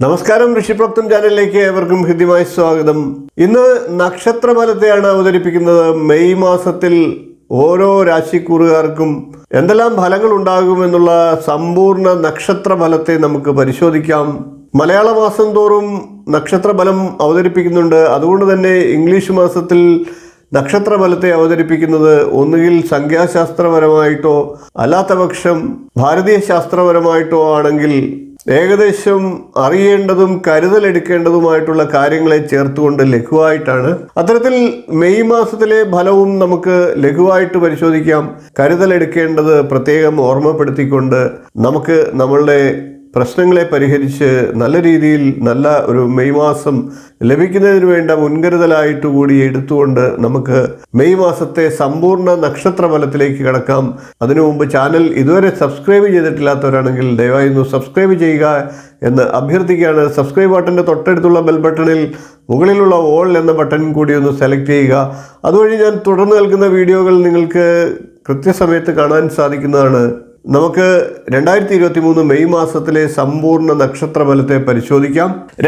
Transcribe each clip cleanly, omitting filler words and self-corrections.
നമസ്കാരം, ഋഷിപ്രോക്തം ചാനലിലേക്ക് ഏവർക്കും ഹൃദ്യമായ സ്വാഗതം. ഇന്ന് നക്ഷത്രഫലത്തെയാണ് അവതരിപ്പിക്കുന്നത്. മെയ് മാസത്തിൽ ഓരോ രാശിക്കൂറുകാർക്കും എന്തെല്ലാം ഫലങ്ങൾ ഉണ്ടാകുമെന്നുള്ള സമ്പൂർണ്ണ നക്ഷത്രഫലത്തെ നമുക്ക് പരിശോധിക്കാം. മലയാള മാസം തോറും നക്ഷത്രഫലം അവതരിപ്പിക്കുന്നുണ്ട്. അതുകൊണ്ട് തന്നെ ഇംഗ്ലീഷ് മാസത്തിൽ നക്ഷത്രഫലത്തെ അവതരിപ്പിക്കുന്നത് ഒന്നുകിൽ സംഖ്യാശാസ്ത്രപരമായിട്ടോ അല്ലാത്ത പക്ഷം ഭാരതീയ ശാസ്ത്രപരമായിട്ടോ ആണെങ്കിൽ ഏകദേശം അറിയേണ്ടതും കരുതലെടുക്കേണ്ടതുമായിട്ടുള്ള കാര്യങ്ങളെ ചേർത്തുകൊണ്ട് ലഘുവായിട്ടാണ്. അത്തരത്തിൽ മെയ് മാസത്തിലെ ഫലവും നമുക്ക് ലഘുവായിട്ട് പരിശോധിക്കാം. കരുതലെടുക്കേണ്ടത് പ്രത്യേകം ഓർമ്മപ്പെടുത്തിക്കൊണ്ട് നമുക്ക് നമ്മളുടെ പ്രശ്നങ്ങളെ പരിഹരിച്ച് നല്ല രീതിയിൽ നല്ല ഒരു മെയ് മാസം ലഭിക്കുന്നതിന് വേണ്ട മുൻകരുതലായിട്ട് കൂടി എടുത്തുകൊണ്ട് നമുക്ക് മെയ് മാസത്തെ സമ്പൂർണ്ണ നക്ഷത്രഫലത്തിലേക്ക് കടക്കാം. അതിനു മുമ്പ് ചാനൽ ഇതുവരെ സബ്സ്ക്രൈബ് ചെയ്തിട്ടില്ലാത്തവരാണെങ്കിൽ ദയവായി ഒന്ന് സബ്സ്ക്രൈബ് ചെയ്യുക എന്ന് അഭ്യർത്ഥിക്കുകയാണ്. സബ്സ്ക്രൈബ് ബട്ടൻ്റെ തൊട്ടടുത്തുള്ള ബെൽ ബട്ടണിൽ മുകളിലുള്ള ഓൾ എന്ന ബട്ടൺ കൂടി ഒന്ന് സെലക്ട് ചെയ്യുക. അതുവഴി ഞാൻ തുടർന്ന് നൽകുന്ന വീഡിയോകൾ നിങ്ങൾക്ക് കൃത്യസമയത്ത് കാണാൻ സാധിക്കുന്നതാണ്. നമുക്ക് 2023 മെയ് മാസത്തിലെ സമ്പൂർണ്ണ നക്ഷത്രഫലത്തെ പരിശോധിക്കാം.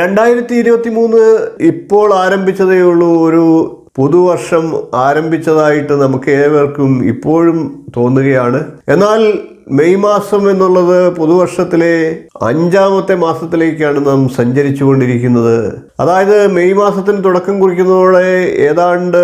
2023 ഇപ്പോൾ ആരംഭിച്ചതേ ഉള്ളൂ. ഒരു പുതുവർഷം ആരംഭിച്ചതായിട്ട് നമുക്ക് ഏവർക്കും ഇപ്പോഴും തോന്നുകയാണ്. എന്നാൽ മെയ് മാസം എന്നുള്ളത് പുതുവർഷത്തിലെ 5ാമത്തെ മാസത്തിലേക്കാണ് നാം സഞ്ചരിച്ചു കൊണ്ടിരിക്കുന്നത്. അതായത് മെയ് മാസത്തിന് തുടക്കം കുറിക്കുന്നതോടെ ഏതാണ്ട്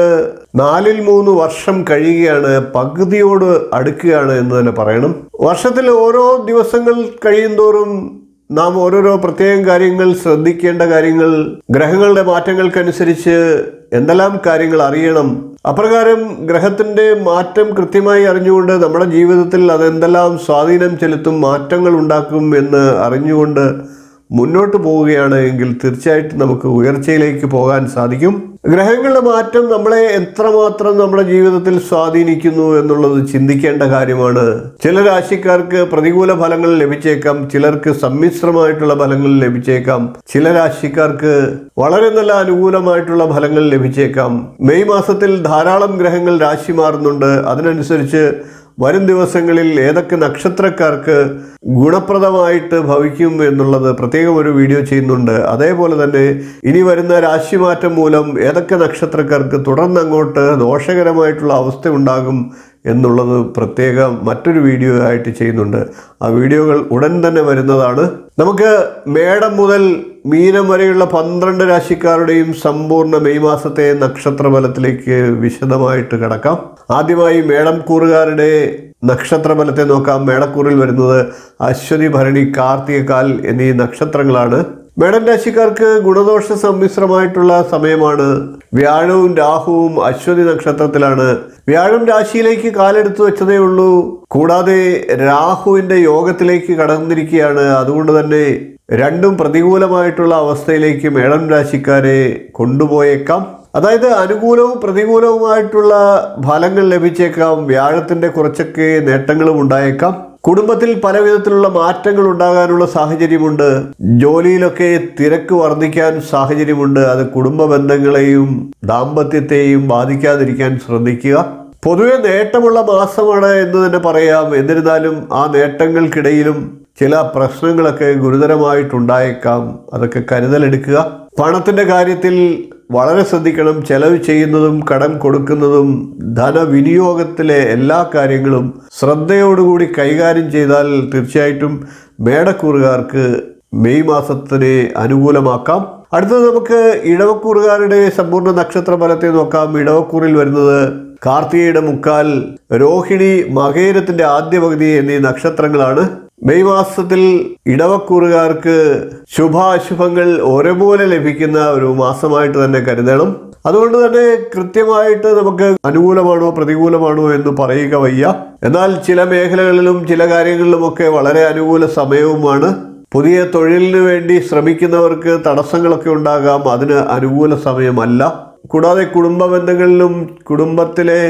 4/3 വർഷം കഴിയുകയാണ്, പകുതിയോട് അടുക്കുകയാണ് എന്ന് തന്നെ പറയണം. വർഷത്തിൽ ഓരോ ദിവസങ്ങൾ കഴിയുന്തോറും നാം ഓരോരോ പ്രത്യേകം കാര്യങ്ങൾ ശ്രദ്ധിക്കേണ്ട കാര്യങ്ങൾ, ഗ്രഹങ്ങളുടെ മാറ്റങ്ങൾക്കനുസരിച്ച് എന്തെല്ലാം കാര്യങ്ങൾ അറിയണം. അപ്രകാരം ഗ്രഹത്തിൻ്റെ മാറ്റം കൃത്യമായി അറിഞ്ഞുകൊണ്ട് നമ്മുടെ ജീവിതത്തിൽ അതെന്തെല്ലാം സ്വാധീനം ചെലുത്തും, മാറ്റങ്ങൾ ഉണ്ടാക്കും എന്ന് അറിഞ്ഞുകൊണ്ട് മുന്നോട്ട് പോവുകയാണ് എങ്കിൽ തീർച്ചയായിട്ടും നമുക്ക് ഉയർച്ചയിലേക്ക് പോകാൻ സാധിക്കും. ഗ്രഹങ്ങളുടെ മാറ്റം നമ്മളെ എത്രമാത്രം നമ്മുടെ ജീവിതത്തിൽ സ്വാധീനിക്കുന്നു എന്നുള്ളത് ചിന്തിക്കേണ്ട കാര്യമാണ്. ചില രാശിക്കാർക്ക് പ്രതികൂല ഫലങ്ങൾ ലഭിച്ചേക്കാം, ചിലർക്ക് സമ്മിശ്രമായിട്ടുള്ള ഫലങ്ങൾ ലഭിച്ചേക്കാം, ചില രാശിക്കാർക്ക് വളരെ നല്ല അനുകൂലമായിട്ടുള്ള ഫലങ്ങൾ ലഭിച്ചേക്കാം. മെയ് മാസത്തിൽ ധാരാളം ഗ്രഹങ്ങൾ രാശി മാറുന്നുണ്ട്. അതിനനുസരിച്ച് വരും ദിവസങ്ങളിൽ ഏതൊക്കെ നക്ഷത്രക്കാർക്ക് ഗുണപ്രദമായിട്ട് ഭവിക്കും എന്നുള്ളത് പ്രത്യേകം ഒരു വീഡിയോ ചെയ്യുന്നുണ്ട്. അതേപോലെ തന്നെ ഇനി വരുന്ന രാശിമാറ്റം മൂലം ഏതൊക്കെ നക്ഷത്രക്കാർക്ക് തുടർന്ന് അങ്ങോട്ട് ദോഷകരമായിട്ടുള്ള അവസ്ഥ ഉണ്ടാകും എന്നുള്ളത് പ്രത്യേകം മറ്റൊരു വീഡിയോ ആയിട്ട് ചെയ്യുന്നുണ്ട്. ആ വീഡിയോകൾ ഉടൻ തന്നെ വരുന്നതാണ്. നമുക്ക് മേടം മുതൽ മീനം വരെയുള്ള 12 രാശിക്കാരുടെയും സമ്പൂർണ്ണ മെയ് മാസത്തെ നക്ഷത്രഫലത്തിലേക്ക് വിശദമായിട്ട് കടക്കാം. ആദ്യമായി മേടം കൂറുകാരുടെ നക്ഷത്രഫലത്തെ നോക്കാം. മേടക്കൂറിൽ വരുന്നത് അശ്വതി, ഭരണി, കാർത്തികകാൽ എന്നീ നക്ഷത്രങ്ങളാണ്. മേടം രാശിക്കാർക്ക് ഗുണദോഷ സമ്മിശ്രമായിട്ടുള്ള സമയമാണ്. വ്യാഴവും രാഹുവും അശ്വതി നക്ഷത്രത്തിലാണ്. വ്യാഴം രാശിയിലേക്ക് കാലെടുത്തു വെച്ചതേ ഉള്ളൂ. കൂടാതെ രാഹുവിൻ്റെ യോഗത്തിലേക്ക് കടന്നിരിക്കുകയാണ്. അതുകൊണ്ട് തന്നെ രണ്ടും പ്രതികൂലമായിട്ടുള്ള അവസ്ഥയിലേക്ക് മേടം രാശിക്കാരെ കൊണ്ടുപോയേക്കാം. അതായത് അനുകൂലവും പ്രതികൂലവുമായിട്ടുള്ള ഫലങ്ങൾ ലഭിച്ചേക്കാം. വ്യാഴത്തിൻ്റെ കുറച്ചൊക്കെ നേട്ടങ്ങളും ഉണ്ടായേക്കാം. കുടുംബത്തിൽ പല വിധത്തിലുള്ള മാറ്റങ്ങൾ ഉണ്ടാകാനുള്ള സാഹചര്യമുണ്ട്. ജോലിയിലൊക്കെ തിരക്ക് വർദ്ധിക്കാൻ സാഹചര്യമുണ്ട്. അത് കുടുംബ ബന്ധങ്ങളെയും ദാമ്പത്യത്തെയും ബാധിക്കാതിരിക്കാൻ ശ്രദ്ധിക്കുക. പൊതുവെ നേട്ടമുള്ള മാസമാണ് എന്ന് തന്നെ പറയാം. എന്നിരുന്നാലും ആ നേട്ടങ്ങൾക്കിടയിലും ചില പ്രശ്നങ്ങളൊക്കെ ഗുരുതരമായിട്ടുണ്ടായേക്കാം. അതൊക്കെ കരുതലെടുക്കുക. പണത്തിൻ്റെ കാര്യത്തിൽ വളരെ ശ്രദ്ധിക്കണം. ചെലവ് ചെയ്യുന്നതും കടം കൊടുക്കുന്നതും ധനവിനിയോഗത്തിലെ എല്ലാ കാര്യങ്ങളും ശ്രദ്ധയോടുകൂടി കൈകാര്യം ചെയ്താൽ തീർച്ചയായിട്ടും മേടക്കൂറുകാർക്ക് മെയ് മാസത്തിനെ അനുകൂലമാക്കാം. അടുത്തത് നമുക്ക് ഇടവക്കൂറുകാരുടെ സമ്പൂർണ്ണ നക്ഷത്രഫലത്തെ നോക്കാം. ഇടവക്കൂറിൽ വരുന്നത് കാർത്തികയുടെ മുക്കാൽ, രോഹിണി, മകേരത്തിൻ്റെ ആദ്യ പകുതി എന്നീ നക്ഷത്രങ്ങളാണ്. മെയ് മാസത്തിൽ ഇടവക്കൂറുകാർക്ക് ശുഭാശുഭങ്ങൾ ഒരേപോലെ ലഭിക്കുന്ന ഒരു മാസമായിട്ട് തന്നെ കരുതണം. അതുകൊണ്ട് തന്നെ കൃത്യമായിട്ട് നമുക്ക് അനുകൂലമാണോ പ്രതികൂലമാണോ എന്ന് പറയുക വയ്യ. എന്നാൽ ചില മേഖലകളിലും ചില കാര്യങ്ങളിലുമൊക്കെ വളരെ അനുകൂല സമയവുമാണ്. പുതിയ തൊഴിലിന് വേണ്ടി ശ്രമിക്കുന്നവർക്ക് തടസ്സങ്ങളൊക്കെ ഉണ്ടാകാം. അതിന് അനുകൂല സമയമല്ല. കൂടാതെ കുടുംബ ബന്ധങ്ങളിലും കുടുംബത്തിലെ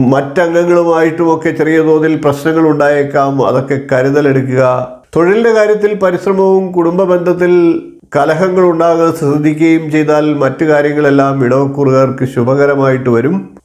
മറ്റംഗങ്ങളുമായിട്ടുമൊക്കെ ചെറിയ തോതിൽ പ്രശ്നങ്ങൾ ഉണ്ടായേക്കാം. അതൊക്കെ കരുതലെടുക്കുക. തൊഴിലിൻ്റെ കാര്യത്തിൽ പരിശ്രമവും കുടുംബ ബന്ധത്തിൽ കലഹങ്ങൾ ഉണ്ടാകാൻ ശ്രദ്ധിക്കുകയും ചെയ്താൽ മറ്റു കാര്യങ്ങളെല്ലാം ഇടവക്കൂറുകാർക്ക് ശുഭകരമായിട്ട് വരും.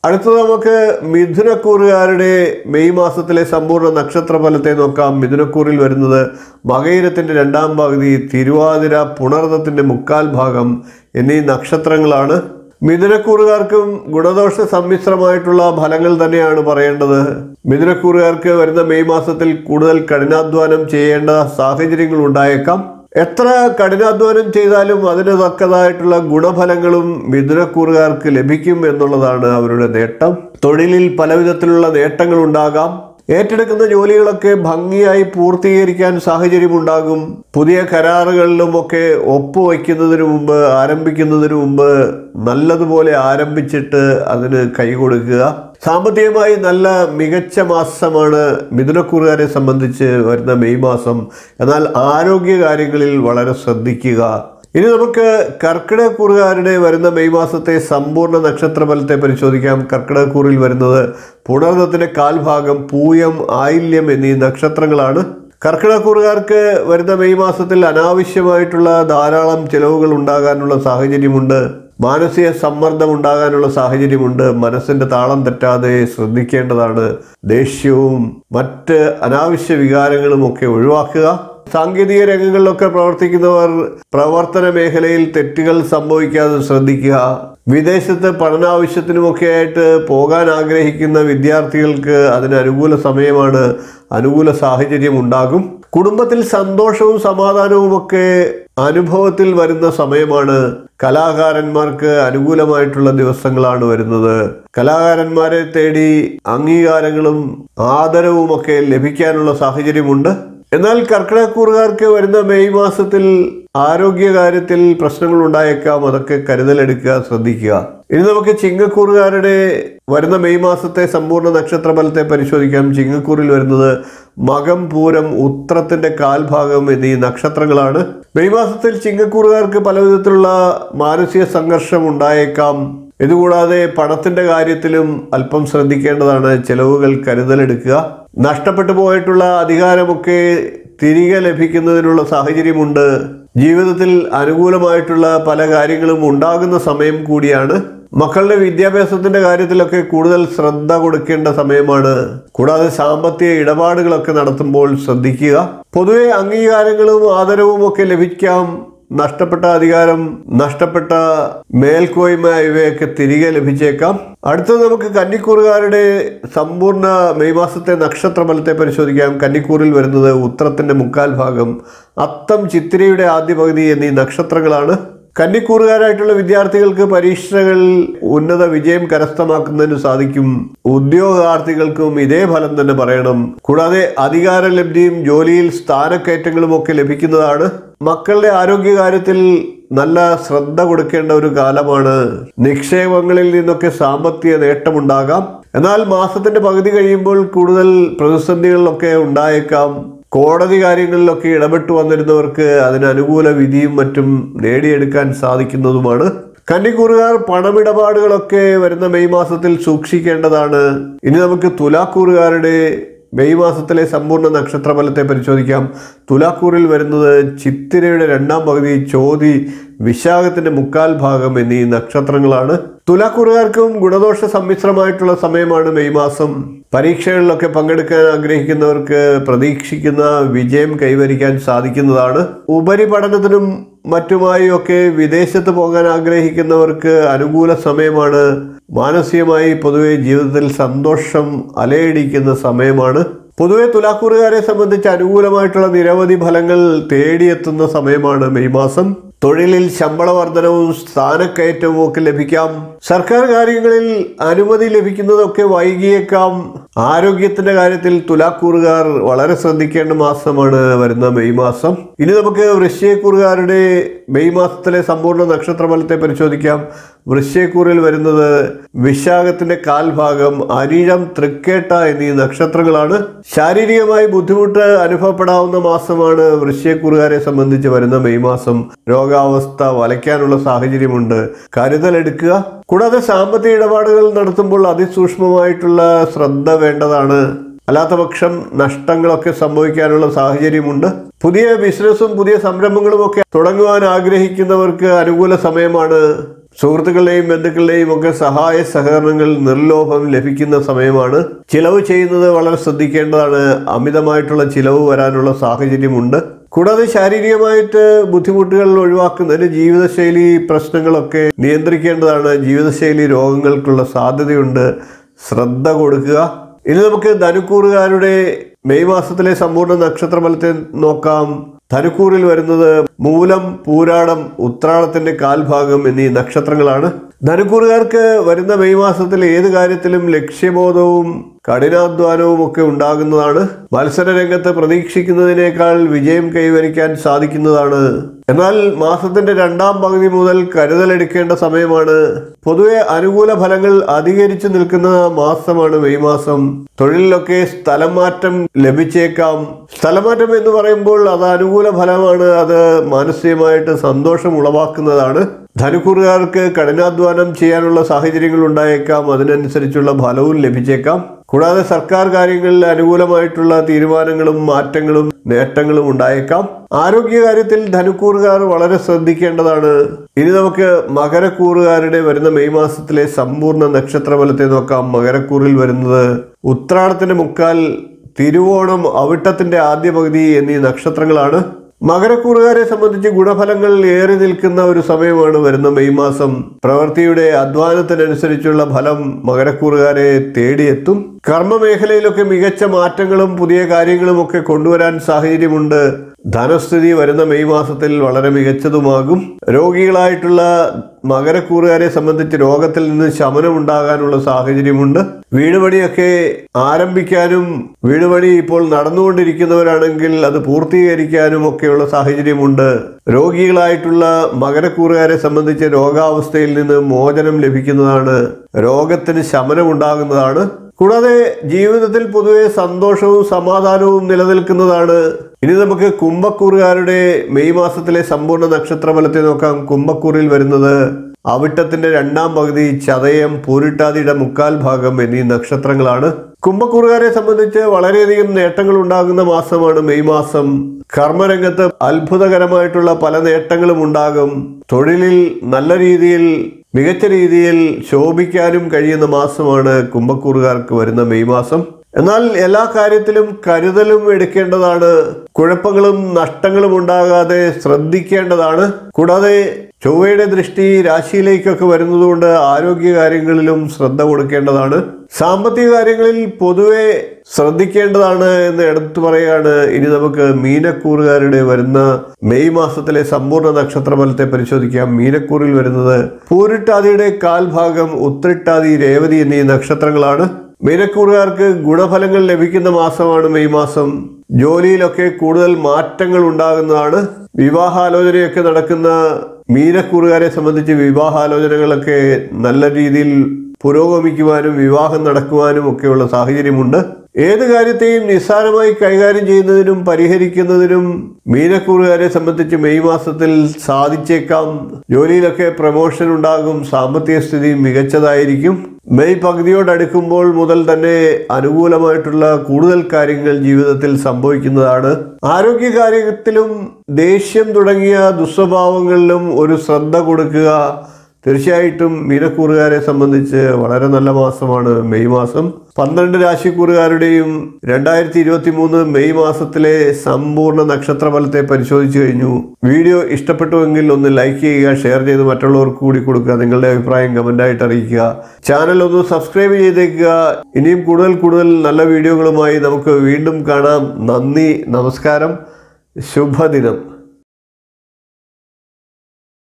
അടുത്തത് നമുക്ക് മിഥുനക്കൂറുകാരുടെ മെയ് മാസത്തിലെ സമ്പൂർണ്ണ നക്ഷത്ര ഫലത്തെ നോക്കാം. മിഥുനക്കൂറിൽ വരുന്നത് മകയിരത്തിൻ്റെ രണ്ടാം പകുതി, തിരുവാതിര, പുണർദത്തിൻ്റെ മുക്കാൽ ഭാഗം എന്നീ നക്ഷത്രങ്ങളാണ്. മിഥുനക്കൂറുകാർക്കും ഗുണദോഷ സമ്മിശ്രമായിട്ടുള്ള ഫലങ്ങൾ തന്നെയാണ് പറയേണ്ടത്. മിഥുനക്കൂറുകാർക്ക് വരുന്ന മെയ് മാസത്തിൽ കൂടുതൽ കഠിനാധ്വാനം ചെയ്യേണ്ട സാഹചര്യങ്ങൾ ഉണ്ടായേക്കാം. എത്ര കഠിനാധ്വാനം ചെയ്താലും അതിന് തക്കതായിട്ടുള്ള ഗുണഫലങ്ങളും മിഥുനക്കൂറുകാർക്ക് ലഭിക്കും എന്നുള്ളതാണ് അവരുടെ നേട്ടം. തൊഴിലിൽ പലവിധത്തിലുള്ള നേട്ടങ്ങൾ ഉണ്ടാകാം. ഏറ്റെടുക്കുന്ന ജോലികളൊക്കെ ഭംഗിയായി പൂർത്തീകരിക്കാൻ സാഹചര്യമുണ്ടാകും. പുതിയ കരാറുകളിലുമൊക്കെ ഒപ്പുവയ്ക്കുന്നതിന് മുമ്പ്, ആരംഭിക്കുന്നതിന് മുമ്പ് നല്ലതുപോലെ ആരംഭിച്ചിട്ട് അതിന് കൈകൊടുക്കുക. സാമ്പത്തികമായി നല്ല മികച്ച മാസമാണ് മിഥുനക്കൂറുകാരെ സംബന്ധിച്ച് വരുന്ന മെയ് മാസം. എന്നാൽ ആരോഗ്യ കാര്യങ്ങളിൽ വളരെ ശ്രദ്ധിക്കുക. ഇനി നമുക്ക് കർക്കിടകക്കൂറുകാരുടെ വരുന്ന മെയ് മാസത്തെ സമ്പൂർണ്ണ നക്ഷത്രഫലത്തെ പരിശോധിക്കാം. കർക്കിടകക്കൂറിൽ വരുന്നത് പുണർദത്തിൻ്റെ കാൽഭാഗം, പൂയം, ആയില്യം എന്നീ നക്ഷത്രങ്ങളാണ്. കർക്കിടകക്കൂറുകാർക്ക് വരുന്ന മെയ് മാസത്തിൽ അനാവശ്യമായിട്ടുള്ള ധാരാളം ചിലവുകൾ ഉണ്ടാകാനുള്ള സാഹചര്യമുണ്ട്. മാനസിക സമ്മർദ്ദം ഉണ്ടാകാനുള്ള സാഹചര്യമുണ്ട്. മനസ്സിൻ്റെ താളം തെറ്റാതെ ശ്രദ്ധിക്കേണ്ടതാണ്. ദേഷ്യവും മറ്റ് അനാവശ്യ വികാരങ്ങളും ഒക്കെ ഒഴിവാക്കുക. സാങ്കേതിക രംഗങ്ങളിലൊക്കെ പ്രവർത്തിക്കുന്നവർ പ്രവർത്തന മേഖലയിൽ തെറ്റുകൾ സംഭവിക്കാതെ ശ്രദ്ധിക്കുക. വിദേശത്ത് പഠനാവശ്യത്തിനുമൊക്കെ ആയിട്ട് പോകാൻ ആഗ്രഹിക്കുന്ന വിദ്യാർത്ഥികൾക്ക് അതിന് അനുകൂല സമയമാണ്. അനുകൂല സാഹചര്യം ഉണ്ടാകും. കുടുംബത്തിൽ സന്തോഷവും സമാധാനവും ഒക്കെ അനുഭവത്തിൽ വരുന്ന സമയമാണ്. കലാകാരന്മാർക്ക് അനുകൂലമായിട്ടുള്ള ദിവസങ്ങളാണ് വരുന്നത്. കലാകാരന്മാരെ തേടി അംഗീകാരങ്ങളും ആദരവുമൊക്കെ ലഭിക്കാനുള്ള സാഹചര്യമുണ്ട്. എന്നാൽ കർക്കിടകക്കൂറുകാർക്ക് വരുന്ന മെയ് മാസത്തിൽ ആരോഗ്യകാര്യത്തിൽ പ്രശ്നങ്ങൾ ഉണ്ടായേക്കാം. അതൊക്കെ കരുതലെടുക്കുക, ശ്രദ്ധിക്കുക. ഇനി നമുക്ക് ചിങ്ങക്കൂറുകാരുടെ വരുന്ന മെയ് മാസത്തെ സമ്പൂർണ്ണ നക്ഷത്രഫലത്തെ പരിശോധിക്കാം. ചിങ്ങക്കൂറിൽ വരുന്നത് മകം, പൂരം, ഉത്രത്തിൻ്റെ കാൽഭാഗം എന്നീ നക്ഷത്രങ്ങളാണ്. മെയ് മാസത്തിൽ ചിങ്ങക്കൂറുകാർക്ക് പലവിധത്തിലുള്ള മാനസിക സംഘർഷം ഉണ്ടായേക്കാം. ഇതുകൂടാതെ പണത്തിൻ്റെ കാര്യത്തിലും അല്പം ശ്രദ്ധിക്കേണ്ടതാണ്. ചെലവുകൾ കരുതലെടുക്കുക. നഷ്ടപ്പെട്ടു പോയിട്ടുള്ള അധികാരമൊക്കെ തിരികെ ലഭിക്കുന്നതിനുള്ള സാഹചര്യമുണ്ട്. ജീവിതത്തിൽ അനുകൂലമായിട്ടുള്ള പല കാര്യങ്ങളും ഉണ്ടാകുന്ന സമയം കൂടിയാണ്. മക്കളുടെ വിദ്യാഭ്യാസത്തിന്റെ കാര്യത്തിലൊക്കെ കൂടുതൽ ശ്രദ്ധ കൊടുക്കേണ്ട സമയമാണ്. കൂടാതെ സാമ്പത്തിക ഇടപാടുകളൊക്കെ നടത്തുമ്പോൾ ശ്രദ്ധിക്കുക. പൊതുവെ അംഗീകാരങ്ങളും ആദരവും ഒക്കെ ലഭിക്കാം. നഷ്ടപ്പെട്ട അധികാരം, നഷ്ടപ്പെട്ട മേൽക്കോയ്മ ഇവയൊക്കെ തിരികെ ലഭിച്ചേക്കാം. അടുത്തത് നമുക്ക് കന്നിക്കൂറുകാരുടെ സമ്പൂർണ്ണ മെയ് മാസത്തെ നക്ഷത്രഫലത്തെ പരിശോധിക്കാം. കന്നിക്കൂറിൽ വരുന്നത് ഉത്രത്തിൻ്റെ മുക്കാൽ ഭാഗം, അത്തം, ചിത്തിരയുടെ ആദ്യ പകുതി എന്നീ നക്ഷത്രങ്ങളാണ്. കന്നിക്കൂറുകാരായിട്ടുള്ള വിദ്യാർത്ഥികൾക്ക് പരീക്ഷകളിൽ ഉന്നത വിജയം കരസ്ഥമാക്കുന്നതിന് സാധിക്കും. ഉദ്യോഗാർത്ഥികൾക്കും ഇതേ ഫലം തന്നെ പറയണം. കൂടാതെ അധികാരലബ്ധിയും ജോലിയിൽ സ്ഥാനക്കയറ്റങ്ങളും ഒക്കെ ലഭിക്കുന്നതാണ്. മക്കളുടെ ആരോഗ്യകാര്യത്തിൽ നല്ല ശ്രദ്ധ കൊടുക്കേണ്ട ഒരു കാലമാണ്. നിക്ഷേപങ്ങളിൽ നിന്നൊക്കെ സാമ്പത്തിക നേട്ടമുണ്ടാകാം. എന്നാൽ മാസത്തിന്റെ പകുതി കഴിയുമ്പോൾ കൂടുതൽ പ്രതിസന്ധികളിലൊക്കെ ഉണ്ടായേക്കാം. കോടതി കാര്യങ്ങളിലൊക്കെ ഇടപെട്ടു വന്നിരുന്നവർക്ക് അതിന് അനുകൂല വിധിയും മറ്റും നേടിയെടുക്കാൻ സാധിക്കുന്നതുമാണ്. കന്നിക്കൂറുകാർ പണമിടപാടുകളൊക്കെ വരുന്ന മെയ് മാസത്തിൽ സൂക്ഷിക്കേണ്ടതാണ്. ഇനി നമുക്ക് തുലാക്കൂറുകാരുടെ മെയ് മാസത്തിലെ സമ്പൂർണ്ണ നക്ഷത്രഫലത്തെ പരിശോധിക്കാം. തുലാക്കൂറിൽ വരുന്നത് ചിത്തിരയുടെ രണ്ടാം പകുതി, ചോതി, വിശാഖത്തിന്റെ മുക്കാൽ ഭാഗം എന്നീ നക്ഷത്രങ്ങളാണ്. തുലാക്കൂറുകാർക്കും ഗുണദോഷ സമ്മിശ്രമായിട്ടുള്ള സമയമാണ് മെയ് മാസം. പരീക്ഷകളിലൊക്കെ പങ്കെടുക്കാൻ ആഗ്രഹിക്കുന്നവർക്ക് പ്രതീക്ഷിക്കുന്ന വിജയം കൈവരിക്കാൻ സാധിക്കുന്നതാണ്. ഉപരിപഠനത്തിനും മറ്റുമായി ഒക്കെ വിദേശത്ത് പോകാൻ ആഗ്രഹിക്കുന്നവർക്ക് അനുകൂല സമയമാണ്. മാനസികമായി പൊതുവെ ജീവിതത്തിൽ സന്തോഷം അലയടിക്കുന്ന സമയമാണ്. പൊതുവെ തുലാക്കൂറുകാരെ സംബന്ധിച്ച് അനുകൂലമായിട്ടുള്ള നിരവധി ഫലങ്ങൾ തേടിയെത്തുന്ന സമയമാണ് മെയ് മാസം. തൊഴിലിൽ ശമ്പള വർധനവും സ്ഥാനക്കയറ്റവും ഒക്കെ ലഭിക്കാം. സർക്കാർ കാര്യങ്ങളിൽ അനുമതി ലഭിക്കുന്നതൊക്കെ വൈകിയേക്കാം. ആരോഗ്യത്തിന്റെ കാര്യത്തിൽ തുലാക്കൂറുകാർ വളരെ ശ്രദ്ധിക്കേണ്ട മാസമാണ് വരുന്ന മെയ് മാസം. ഇനി നമുക്ക് വൃശ്ചികക്കൂറുകാരുടെ മെയ് മാസത്തിലെ സമ്പൂർണ്ണ നക്ഷത്രഫലത്തെ പരിശോധിക്കാം. വൃശ്ചികക്കൂറിൽ വരുന്നത് വിശാഖത്തിന്റെ കാൽഭാഗം, അനിഴം, തൃക്കേട്ട എന്നീ നക്ഷത്രങ്ങളാണ്. ശാരീരികമായി ബുദ്ധിമുട്ട് അനുഭവപ്പെടാവുന്ന മാസമാണ് വൃശ്ചികക്കൂറുകാരെ സംബന്ധിച്ച് വരുന്ന മെയ് മാസം. രോഗാവസ്ഥ വലയ്ക്കാനുള്ള സാഹചര്യമുണ്ട്. കരുതലെടുക്കുക. കൂടാതെ സാമ്പത്തിക ഇടപാടുകൾ നടത്തുമ്പോൾ അതിസൂക്ഷ്മമായിട്ടുള്ള ശ്രദ്ധ വേണ്ടതാണ്. അല്ലാത്ത പക്ഷം നഷ്ടങ്ങളൊക്കെ സംഭവിക്കാനുള്ള സാഹചര്യമുണ്ട്. പുതിയ ബിസിനസ്സും പുതിയ സംരംഭങ്ങളും ഒക്കെ തുടങ്ങുവാൻ ആഗ്രഹിക്കുന്നവർക്ക് അനുകൂല സമയമാണ്. സുഹൃത്തുക്കളുടെയും ബന്ധുക്കളുടെയും ഒക്കെ സഹായ സഹകരണങ്ങൾ നിർലോഭം ലഭിക്കുന്ന സമയമാണ്. ചിലവ് ചെയ്യുന്നത് വളരെ ശ്രദ്ധിക്കേണ്ടതാണ്. അമിതമായിട്ടുള്ള ചിലവ് വരാനുള്ള സാഹചര്യമുണ്ട്. കൂടാതെ ശാരീരികമായിട്ട് ബുദ്ധിമുട്ടുകൾ ഒഴിവാക്കുന്നതിന് ജീവിതശൈലി പ്രശ്നങ്ങളൊക്കെ നിയന്ത്രിക്കേണ്ടതാണ്. ജീവിതശൈലി രോഗങ്ങൾക്കുള്ള സാധ്യതയുണ്ട്. ശ്രദ്ധ കൊടുക്കുക. ഇനി നമുക്ക് ധനുക്കൂറുകാരുടെ മെയ് മാസത്തിലെ സമ്പൂർണ്ണ നക്ഷത്രഫലത്തെ നോക്കാം. ധനുക്കൂറിൽ വരുന്നത് മൂലം, പൂരാടം, ഉത്രാടത്തിന്റെ കാൽഭാഗം എന്നീ നക്ഷത്രങ്ങളാണ്. ധനുക്കൂറുകാർക്ക് വരുന്ന മെയ് മാസത്തിൽ ഏത് കാര്യത്തിലും ലക്ഷ്യബോധവും കഠിനാധ്വാനവും ഒക്കെ ഉണ്ടാകുന്നതാണ്. മത്സര രംഗത്ത് പ്രതീക്ഷിക്കുന്നതിനേക്കാൾ വിജയം കൈവരിക്കാൻ സാധിക്കുന്നതാണ്. എന്നാൽ മാസത്തിന്റെ രണ്ടാം പകുതി മുതൽ കരുതലെടുക്കേണ്ട സമയമാണ്. പൊതുവെ അനുകൂല ഫലങ്ങൾ അധികരിച്ചു നിൽക്കുന്ന മാസമാണ് മെയ് മാസം. തൊഴിലിലൊക്കെ സ്ഥലം മാറ്റം ലഭിച്ചേക്കാം. സ്ഥലമാറ്റം എന്ന് പറയുമ്പോൾ അത് അനുകൂല ഫലമാണ്. അത് മാനസികമായിട്ട് സന്തോഷം ഉളവാക്കുന്നതാണ്. ധനുക്കൂറുകാർക്ക് കഠിനാധ്വാനം ചെയ്യാനുള്ള സാഹചര്യങ്ങൾ ഉണ്ടായേക്കാം. അതിനനുസരിച്ചുള്ള ഫലവും ലഭിച്ചേക്കാം. കൂടാതെ സർക്കാർ കാര്യങ്ങളിൽ അനുകൂലമായിട്ടുള്ള തീരുമാനങ്ങളും മാറ്റങ്ങളും നേട്ടങ്ങളും ഉണ്ടായേക്കാം. ആരോഗ്യകാര്യത്തിൽ ധനുക്കൂറുകാർ വളരെ ശ്രദ്ധിക്കേണ്ടതാണ്. ഇനി നമുക്ക് മകരക്കൂറുകാരുടെ വരുന്ന മെയ് മാസത്തിലെ സമ്പൂർണ്ണ നക്ഷത്രഫലത്തെ നോക്കാം. മകരക്കൂറിൽ വരുന്നത് ഉത്രാടത്തിന്റെ മുക്കാൽ, തിരുവോണം, അവിട്ടത്തിന്റെ ആദ്യ പകുതി എന്നീ നക്ഷത്രങ്ങളാണ്. മകരക്കൂറുകാരെ സംബന്ധിച്ച് ഗുണഫലങ്ങൾ ഏറി നിൽക്കുന്ന ഒരു സമയമാണ് വരുന്ന മെയ് മാസം. പ്രവൃത്തിയുടെ അധ്വാനത്തിനനുസരിച്ചുള്ള ഫലം മകരക്കൂറുകാരെ തേടിയെത്തും. കർമ്മമേഖലയിലൊക്കെ മികച്ച മാറ്റങ്ങളും പുതിയ കാര്യങ്ങളും ഒക്കെ കൊണ്ടുവരാൻ സാഹചര്യമുണ്ട്. ധനസ്ഥിതി വരുന്ന മെയ് മാസത്തിൽ വളരെ മികച്ചതുമാകും. രോഗികളായിട്ടുള്ള മകരക്കൂറുകാരെ സംബന്ധിച്ച് രോഗത്തിൽ നിന്ന് ശമനം ഉണ്ടാകാനുള്ള സാഹചര്യമുണ്ട്. വീടുപണിയൊക്കെ ആരംഭിക്കാനും വീടുപണി ഇപ്പോൾ നടന്നുകൊണ്ടിരിക്കുന്നവരാണെങ്കിൽ അത് പൂർത്തീകരിക്കാനും ഒക്കെയുള്ള സാഹചര്യമുണ്ട്. രോഗികളായിട്ടുള്ള മകരക്കൂറുകാരെ സംബന്ധിച്ച് രോഗാവസ്ഥയിൽ നിന്ന് മോചനം ലഭിക്കുന്നതാണ്. രോഗത്തിന് ശമനം ഉണ്ടാകുന്നതാണ്. കൂടാതെ ജീവിതത്തിൽ പൊതുവെ സന്തോഷവും സമാധാനവും നിലനിൽക്കുന്നതാണ്. ഇനി നമുക്ക് കുംഭക്കൂറുകാരുടെ മെയ് മാസത്തിലെ സമ്പൂർണ്ണ നക്ഷത്രഫലത്തെ നോക്കാം. കുംഭക്കൂറിൽ വരുന്നത് അവിട്ടത്തിന്റെ രണ്ടാം പകുതി, ചതയം, പൂരിട്ടാതിയുടെ മുക്കാൽ ഭാഗം എന്നീ നക്ഷത്രങ്ങളാണ്. കുംഭക്കൂറുകാരെ സംബന്ധിച്ച് വളരെയധികം നേട്ടങ്ങൾ ഉണ്ടാകുന്ന മാസമാണ് മെയ് മാസം. കർമ്മരംഗത്ത് അത്ഭുതകരമായിട്ടുള്ള പല നേട്ടങ്ങളും ഉണ്ടാകും. തൊഴിലിൽ നല്ല രീതിയിൽ മികച്ച രീതിയിൽ ശോഭിക്കാനും കഴിയുന്ന മാസമാണ് കുംഭക്കൂറുകാർക്ക് വരുന്ന മെയ് മാസം. എന്നാൽ എല്ലാ കാര്യത്തിലും കരുതലും എടുക്കേണ്ടതാണ്. കുഴപ്പങ്ങളും നഷ്ടങ്ങളും ഉണ്ടാകാതെ ശ്രദ്ധിക്കേണ്ടതാണ്. കൂടാതെ ചൊവ്വയുടെ ദൃഷ്ടി രാശിയിലേക്കൊക്കെ വരുന്നതുകൊണ്ട് ആരോഗ്യ കാര്യങ്ങളിലും ശ്രദ്ധ കൊടുക്കേണ്ടതാണ്. സാമ്പത്തിക കാര്യങ്ങളിൽ പൊതുവെ ശ്രദ്ധിക്കേണ്ടതാണ് എന്ന് എടുത്തു പറയുകയാണ്. ഇനി നമുക്ക് മീനക്കൂറുകാരുടെ വരുന്ന മെയ് മാസത്തിലെ സമ്പൂർണ്ണ നക്ഷത്രഫലത്തെ പരിശോധിക്കാം. മീനക്കൂറിൽ വരുന്നത് പൂരിട്ടാതിയുടെ കാൽഭാഗം, ഉത്രിട്ടാതി, രേവതി എന്നീ നക്ഷത്രങ്ങളാണ്. മീനക്കൂറുകാർക്ക് ഗുണഫലങ്ങൾ ലഭിക്കുന്ന മാസമാണ് മെയ് മാസം. ജോലിയിലൊക്കെ കൂടുതൽ മാറ്റങ്ങൾ ഉണ്ടാകുന്നതാണ്. വിവാഹാലോചനയൊക്കെ നടക്കുന്ന മീനക്കൂറുകാരെ സംബന്ധിച്ച് വിവാഹാലോചനകളൊക്കെ നല്ല രീതിയിൽ പുരോഗമിക്കുവാനും വിവാഹം നടക്കുവാനും ഒക്കെയുള്ള സാഹചര്യമുണ്ട്. ഏത് കാര്യത്തെയും നിസ്സാരമായി കൈകാര്യം ചെയ്യുന്നതിനും പരിഹരിക്കുന്നതിനും മീനക്കൂറുകാരെ സംബന്ധിച്ച് മെയ് മാസത്തിൽ സാധിച്ചേക്കാം. ജോലിയിലൊക്കെ പ്രമോഷൻ ഉണ്ടാകും. സാമ്പത്തിക സ്ഥിതി മികച്ചതായിരിക്കും. മെയ് പകുതിയോടടുക്കുമ്പോൾ മുതൽ തന്നെ അനുകൂലമായിട്ടുള്ള കൂടുതൽ കാര്യങ്ങൾ ജീവിതത്തിൽ സംഭവിക്കുന്നതാണ്. ആരോഗ്യ കാര്യത്തിലും ദേഷ്യം തുടങ്ങിയ ദുസ്വഭാവങ്ങളിലും ഒരു ശ്രദ്ധ കൊടുക്കുക. തീർച്ചയായിട്ടും മീനക്കൂറുകാരെ സംബന്ധിച്ച് വളരെ നല്ല മാസമാണ് മെയ് മാസം. 12 രാശിക്കൂറുകാരുടെയും 2023 മെയ് മാസത്തിലെ സമ്പൂർണ്ണ നക്ഷത്രഫലത്തെ പരിശോധിച്ചു കഴിഞ്ഞു. വീഡിയോ ഇഷ്ടപ്പെട്ടുവെങ്കിൽ ഒന്ന് ലൈക്ക് ചെയ്യുക, ഷെയർ ചെയ്ത് മറ്റുള്ളവർക്ക് കൂടി കൊടുക്കുക. നിങ്ങളുടെ അഭിപ്രായം കമൻ്റായിട്ട് അറിയിക്കുക. ചാനൽ ഒന്ന് സബ്സ്ക്രൈബ് ചെയ്തേക്കുക. ഇനിയും കൂടുതൽ നല്ല വീഡിയോകളുമായി നമുക്ക് വീണ്ടും കാണാം. നന്ദി, നമസ്കാരം, ശുഭദിനം.